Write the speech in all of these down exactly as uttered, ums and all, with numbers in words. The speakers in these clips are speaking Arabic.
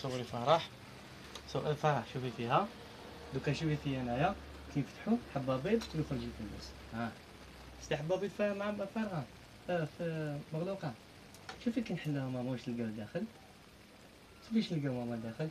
صوري فرح. صوري فرح شوفي فيها. دوكا شوفي فيا انايا كي نفتحو حبه بيض ويخرج الفلوس. ها شتي حبه بيض فيها مع فارغه اه في مغلوقه. شوفي كي نحلها ماما واش نلقاو داخل. شوفي واش نلقاو ماما داخل.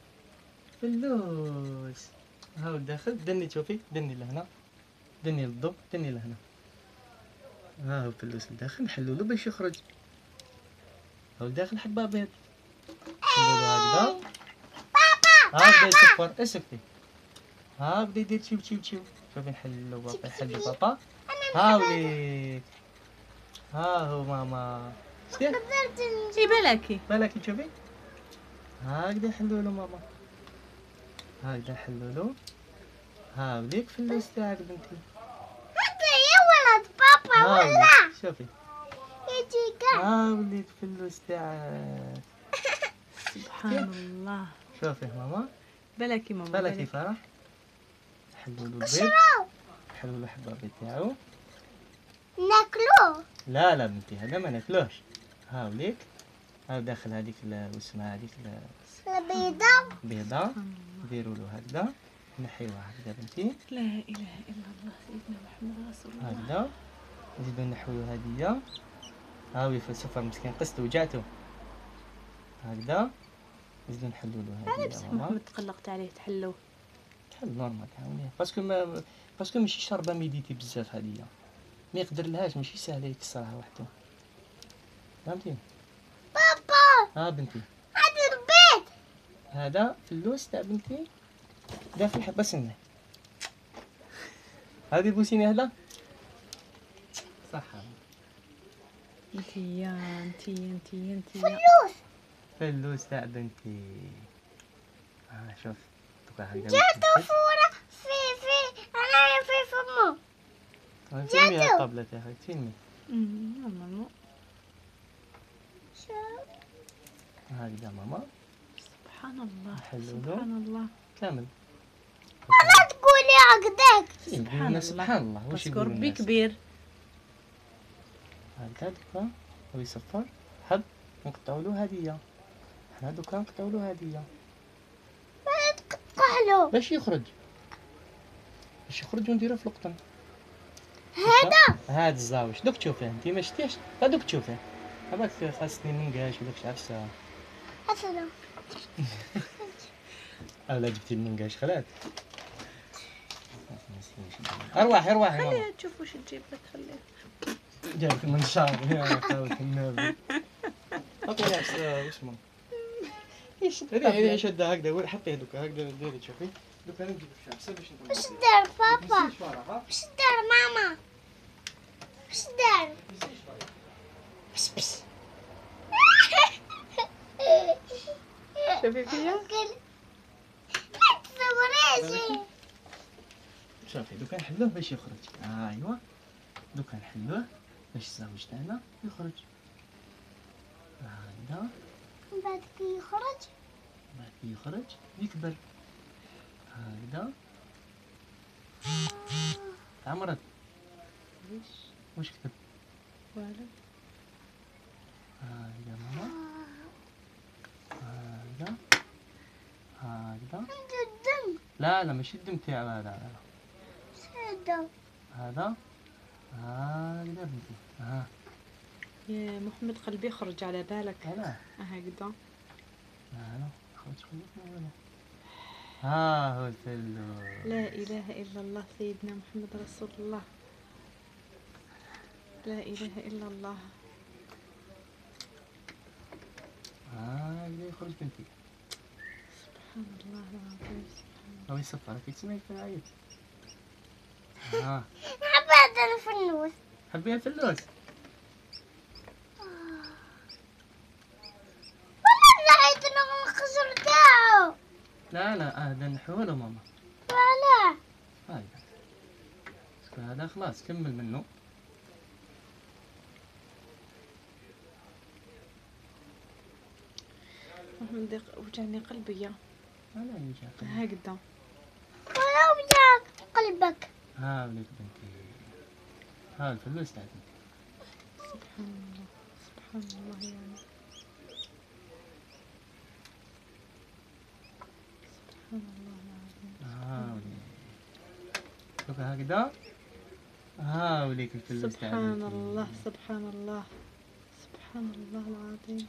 فلوس. هاو الداخل دني شوفي دني لهنا دني للضو دني لهنا. ها هو فلوس الداخل نحلولو باش يخرج. هاو الداخل حبه بيض نحلولو هكذا. ها بدا يصفر اسكتي. ها بدا يدير تشيو تشيو تشيو. شوفي نحلو بابا يحل بابا. ها وليك. ها هو ماما. شتي اي بلاكي بالك تشوفي. هكذا نحلولو ماما. هكذا نحلولو. ها وليك فلوس تاعك بنتي. هذا يا ولد بابا ها ولا وليك شوفي. يجي كا. ها وليك فلوس تاعك. سبحان الله. شوفي ماما. بلاكي ماما بالك بلاكي. فرح. نحلولو البيض. قشرو نحلولو حبه البيض تاعو. ناكلوه. لا لا بنتي هذا ما ناكلوش. ها وليك. ها داخل هذيك واسمها هذيك البيضة. البيضه. نديروا له هكذا نحيوها هكذا بنتي. لا اله الا الله سيدنا محمد رسول الله. هكذا نزيدو نحيو هدية. هاوي في السفر مسكين قست وجعتو. هكذا نزيدو نحلو له انا هدية بصح ماما. محمد تقلقت عليه تحلو. تحل نورمال هاوني باسكو ما باسكو ماشي شاربة ميديتي بزاف هدية. ما يقدر لهاش ماشي ساهلة يكسرها وحده. فهمتي؟ بابا ها بنتي هذا البيت. هذا فلوس تاع بنتي داخل حبة سنة. هادي بوسيني هذا صح. انتيا انتيا انتيا انتيا فلوس. فلوس تاع بنتي. ها شوف دوكا هكذا جاتو فورة في في أنا في فمو. تفيلمي جاتو. الطابلة تاعك تفيلمي. ماما شوف. هكذا ماما سبحان الله نحلولو. سبحان الله كامل. لا تقولي هكذاك. سبحان الله سبحان الله واش باسكو يقولوا ربي الناس. كبير. هكذا دوكا هو يصفر حب نقطعوا له هدية. حنا دوكا نقطعوا له هدية ما تقطعلو. باش يخرج باش يخرج ونديروه في القطن. هذا هاد الزاوج دوك تشوفيه انت ما شتيش هادوك تشوفيه. هذاك خاصني منقاش وداك الشيء عرفتها. أصلا اولا جبتي المنقاش خلات. ارواحي ارواحي ماما. خليها تشوف واش تجيب لك خليها. جابك المنشار يا خاوة النبي. عطيني عفسة واش اسمه. هذه هذه شدها هكذا حطيه دوكا هكذا ديري تشوفي. دوكا نجيب لك عفسة باش نطلع. وش دار بابا؟ نسيش فرح. وش دار ماما؟ وش دار؟ بس بس. شوفي فيا. لا تصوريش. شوفي دوكا نحلوه باش يخرج. ايوا دوكا نحلوه باش الزوج تاعنا يخرج. هكذا من بعد كي يخرج بعد كي يخرج يكبر. هكذا عمرت واش كتب. فوالا هكذا ماما. هكذا هكذا. عنده الدم. لا لا ماشي الدم تاعو هذا. لا هذا هذا هكذا بنتي. ها يا محمد قلبي يخرج على بالك. هلا هكذا. لا خرج خليك ولا. ها هو الفلوس. لا اله الا الله سيدنا محمد رسول الله. لا اله الا الله. هكذا يخرج بنتي. سبحان الله العظيم سبحان الله. هو يصفر كي تسمعي تعيط. ها حب هذا الفلوس. حبي الفلوس. والله لقيت انه الخزر تاعو. لا لا هذا نحوله ماما. ولا هاي هذا خلاص كمل منه. محمد وجعني قلبي يا. لا يجي قلبي. هكذا. ولا وجاك قلبك. ها وليك بنتي. ها الفلوس تاع بنتي. سبحان الله سبحان الله يعني. سبحان الله العظيم. ها دوكا هكذا. ها وليك الفلوس تاع سبحان بنتي. الله سبحان الله سبحان الله العظيم.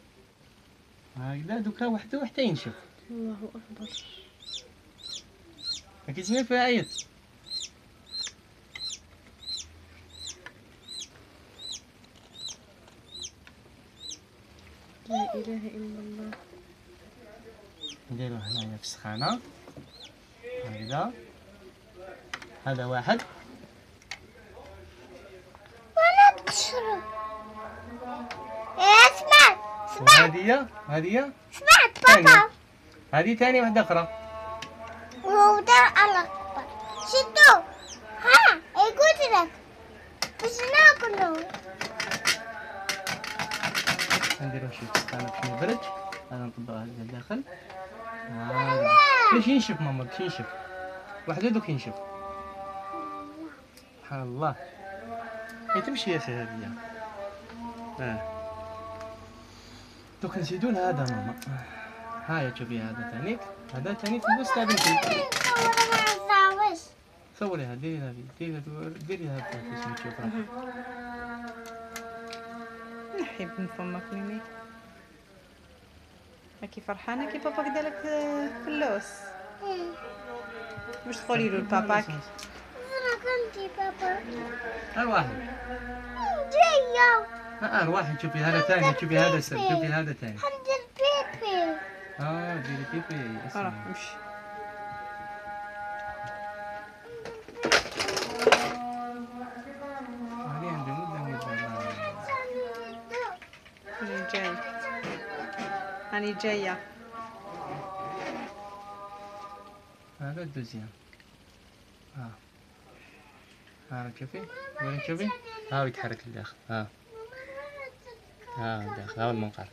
هكذا دوكا وحده وحتى ينشف. الله أكبر. ما كيتسمع فيها عيط. لا إله إلا الله. نديرو هنايا في السخانة هكذا. هذا واحد. ولا تقشروا. إيه سمعت وهذه هي هذه هي سمعت ثانية. بابا. هذه ثاني واحدة أخرى. وده الله أكبر. شدوا. ها إيه قلت لك بس ناكله. نديرو شي في السخانة باش يبرد. هذا نطبقها هكذا لداخل. هذا باش ينشف ماما باش ينشف. واحدة دوك ينشف. سبحان الله. هي تمشي يا أخي هذه. اه دوك نزيدو لهذا ماما. هايا شوفي هذا تانيك. هذا تاني فلوس تاع بنتي. صورة ما نساويش. صوريها ديريها ديريها ديريها باش نشوف راح. نحب من فمك ميمي. هاكي فرحانة كي باباك دارلك فلوس. واش تقولي له لباباك؟ أنا كنتي بابا. أرواحي. جاية. اه أرواحي شوفي هذا ثاني شوفي هذا سر شوفي هذا ثاني. حمد البيبي. اه ديري بيبي راح اسمع. امشي. هذه عندي مدة مدة. أنا جاي. أنا جاية. هذا الدوزيام. ها ها شوفي وين شوفي. ها يتحرك الداخل. ها ها الداخل ها المنقار.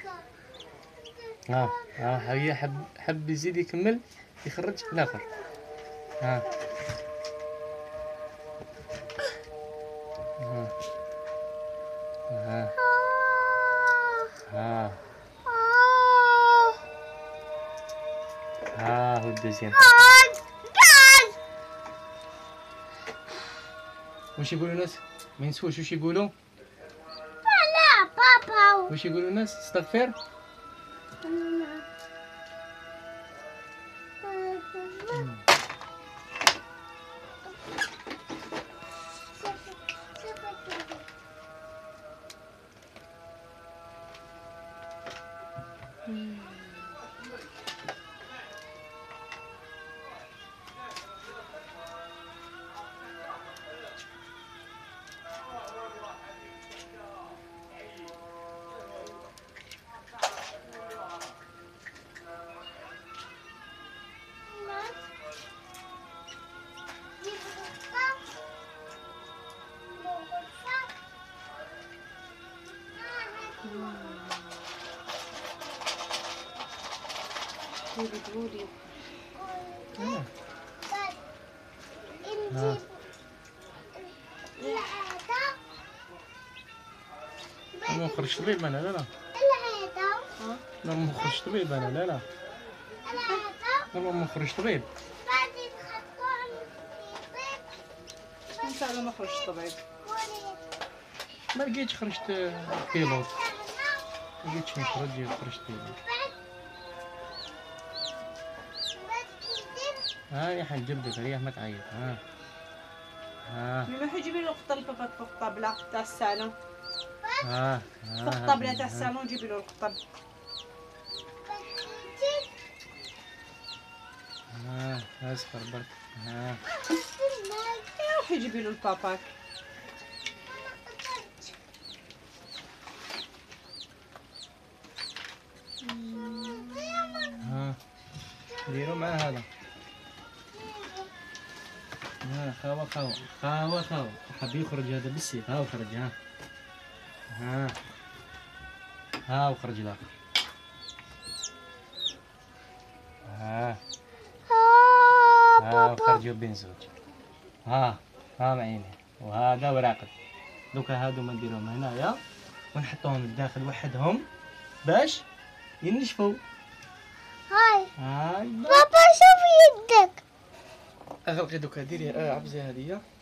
ها ها هي حب حب يزيد يكمل يخرج الاخر. ها ها ها ها ها هو الدوزيام. وش يقولوا الناس؟ ما ينسوش وش يقولوا؟ لا بابا. وش يقولوا الناس؟ استغفر. قولي قولي. آه. انتي ما خرجت طبيب انا لا لا. الهيدا لا ما خرجت طبيب انا لا لا. الهيدا لا ما خرجت طبيب. بعدين خدتهم في إن شاء الله ما خرجت طبيب. ما لقيتش خرجت بيلوت. ما لقيتش نخرج خرجت بيلوت. ها يا حنجبدك ريح ما تعيط. ها ها ميمي روحي جيبي له القطه لباباك فوق الطابله تاع الصالون. ها فوق الطابله تاع الصالون جيبي له القطه. ها اصفر برك. ها روحي جيبي له لباباك. ها ديروا مع هذا. ها خاوة خاوة خاوة خاوة حب يخرج هذا بالسيف. ها وخرج. ها ها ها وخرج الاخر. ها ها وخرجوا بين زوج. ها ها معيني وهذا وراقد. دوكا هادو ما نديروهم هنايا ونحطوهم لداخل وحدهم باش ينشفوا. هاي هاي بابا اغلقي دوكا ديري اه عبزي هادية